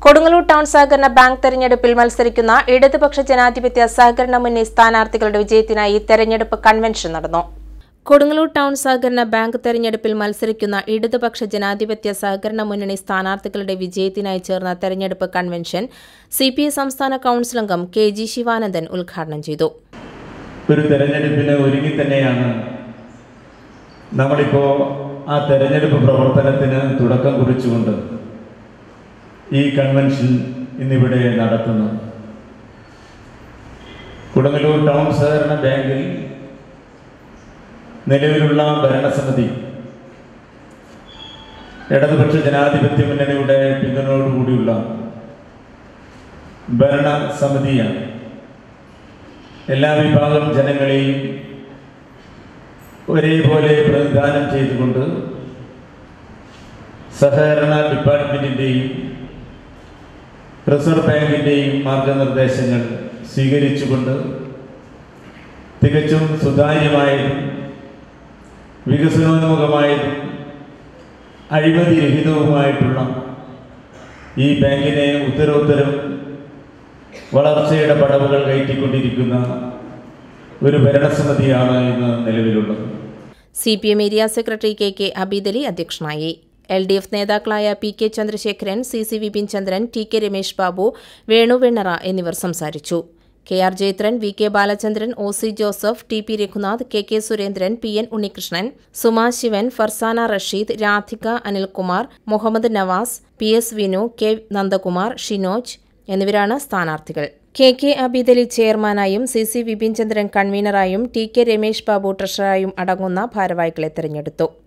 Kodungallur town സഹകരണ bank തെരഞ്ഞെടുപ്പിൽ മത്സരിക്കുന്ന ഇടതുപക്ഷ ജനാധിപത്യ സഹകരണ മുന്നണി സ്ഥാനാർത്ഥികളുടെ വിജയത്തിനായി തെരഞ്ഞെടുപ്പ് കൺവെൻഷൻ നടന്നു. കൊടുങ്ങല്ലൂർ ടൗൺ സഹകരണ ബാങ്ക് തെരഞ്ഞെടുപ്പിൽ മത്സരിക്കുന്ന ഇടതുപക്ഷ ജനാധിപത്യ സഹകരണ മുന്നണി സ്ഥാനാർത്ഥികളുടെ വിജയത്തിനായി ചേർന്ന തെരഞ്ഞെടുപ്പ് കൺവെൻഷൻ CPI സംസ്ഥാന കൌൺസിൽ അംഗം KG ശിവാനന്ദൻ ഉദ്ഘാടനം ചെയ്തു. ഒരു തെരഞ്ഞെടുപ്പിന് ഒരുങ്ങി തന്നെയാണ് നമ്മളിപ്പോൾ ആ തെരഞ്ഞെടുപ്പ് പ്രവർത്തനത്തിന് തുടക്കം കുറിച്ചുകൊണ്ട് ഈ കൺവെൻഷൻ ഇന്നിവിടെ നടത്തുന്നു. കൊടുങ്ങല്ലൂർ ടൗൺ സഹകരണ ബാങ്കിൽ നിലവിലുള്ള ഭരണസമിതി ഇടതുപക്ഷ ജനാധിപത്യ മുന്നണിയുടെ പിന്തുണയോടുകൂടിയുള്ള ഭരണസമിതിയാണ്. എല്ലാ വിഭാഗം ജനങ്ങളെയും ഒരേപോലെ പ്രതിദാനം ചെയ്തുകൊണ്ട് സഹകരണ ഡിപ്പാർട്ട്മെൻറ്റിൻ്റെയും റിസർവ് ബാങ്കിൻ്റെയും മാർഗനിർദ്ദേശങ്ങൾ സ്വീകരിച്ചുകൊണ്ട് തികച്ചും സുതാര്യമായതും വികസനോന്മുഖമായതും അഴിമതിരഹിതവുമായിട്ടുള്ള ഈ ബാങ്കിനെ ഉത്തരോത്തരം വളർച്ചയുടെ പടവുകൾ കയറ്റിക്കൊണ്ടിരിക്കുന്ന ഒരു ഭരണസമിതിയാണ് ഇന്ന് നിലവിലുള്ളത്. CPM area secretary KK Abeedali അധ്യക്ഷനായി. LDF നേതാക്കളായ PK ചന്ദ്രശേഖരൻ, CC വിപിൻ ചന്ദ്രൻ, TK രമേശ് ബാബു, വേണു വെണ്ണറ എന്നിവർ സംസാരിച്ചു. KR Jayathran, VK Balachandran, OC Joseph, TP Raghunath, KK Surendran, PN Unnikrishnan, Suma Sivan, Farsana Rasheed, Radhika Anilkumar, Muhammad Navas, PS Vinu, K Nandakumar, Shinoj എന്നിവരാണ് സ്ഥാനാർത്ഥികൾ. KK അബീദലി ചെയർമാനായും CC വിപിൻ ചന്ദ്രൻ കൺവീനറായും TK രമേശ് ബാബു ട്രഷററായും അടങ്ങുന്ന ഭാരവാഹികളെ തെരഞ്ഞെടുത്തു.